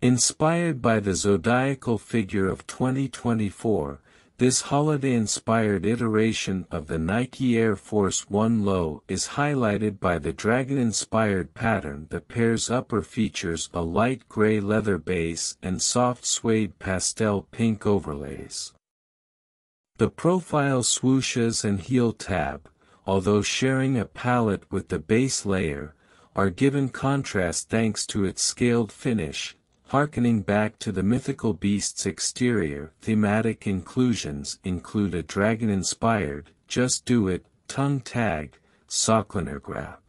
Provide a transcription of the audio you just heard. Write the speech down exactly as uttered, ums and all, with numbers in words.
Inspired by the zodiacal figure of twenty twenty-four, this holiday-inspired iteration of the Nike Air Force One Low is highlighted by the dragon-inspired pattern that pairs upper features a light gray leather base and soft suede pastel pink overlays. The profile swooshes and heel tab, although sharing a palette with the base layer, are given contrast thanks to its scaled finish, harkening back to the mythical beast's exterior. Thematic inclusions include a dragon-inspired, Just Do It, tongue tag, Socklinergraph.